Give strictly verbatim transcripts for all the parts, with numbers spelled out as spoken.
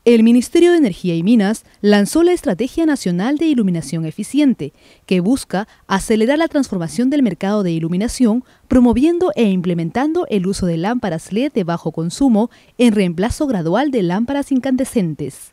El Ministerio de Energía y Minas lanzó la Estrategia Nacional de Iluminación Eficiente, que busca acelerar la transformación del mercado de iluminación, promoviendo e implementando el uso de lámparas L E D de bajo consumo en reemplazo gradual de lámparas incandescentes.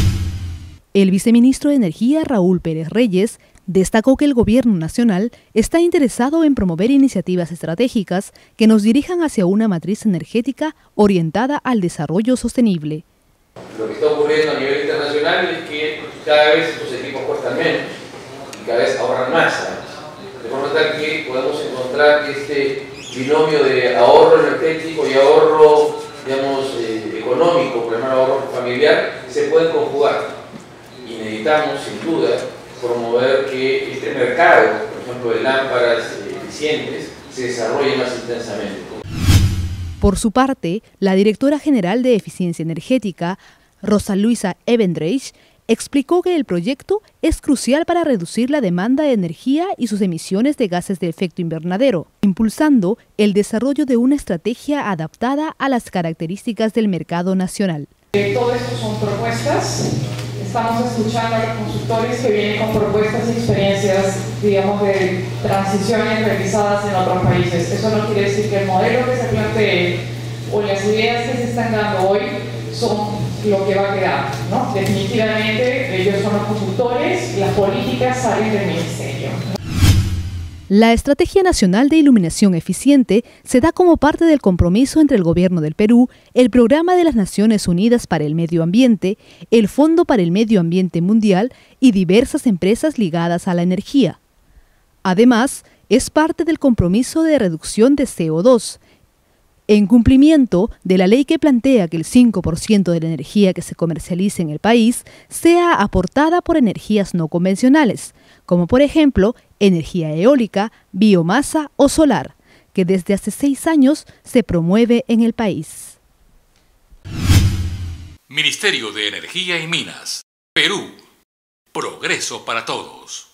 El viceministro de Energía, Raúl Pérez Reyes, destacó que el Gobierno Nacional está interesado en promover iniciativas estratégicas que nos dirijan hacia una matriz energética orientada al desarrollo sostenible. Lo que está ocurriendo a nivel internacional es que cada vez estos equipos cuestan menos y cada vez ahorran más, de forma tal que podemos encontrar este binomio de ahorro energético y ahorro, digamos, eh, económico, por ejemplo, ahorro familiar, se pueden conjugar. Y necesitamos, sin duda, promover que este mercado, por ejemplo, de lámparas eh, eficientes, se desarrolle más intensamente. Por su parte, la directora general de Eficiencia Energética, Rosa Luisa Evendreich, explicó que el proyecto es crucial para reducir la demanda de energía y sus emisiones de gases de efecto invernadero, impulsando el desarrollo de una estrategia adaptada a las características del mercado nacional. Eh, todo esto son propuestas. Estamos escuchando a los consultores que vienen con propuestas y experiencias, digamos, de transiciones realizadas en otros países. Eso no quiere decir que el modelo que se plantee o las ideas que se están dando hoy son lo que va a quedar, ¿no? Definitivamente ellos son los consultores, las políticas salen del ministerio. La Estrategia Nacional de Iluminación Eficiente se da como parte del compromiso entre el Gobierno del Perú, el Programa de las Naciones Unidas para el Medio Ambiente, el Fondo para el Medio Ambiente Mundial y diversas empresas ligadas a la energía. Además, es parte del compromiso de reducción de C O dos, en cumplimiento de la ley que plantea que el cinco por ciento de la energía que se comercialice en el país sea aportada por energías no convencionales, como por ejemplo energía eólica, biomasa o solar, que desde hace seis años se promueve en el país. Ministerio de Energía y Minas, Perú, progreso para todos.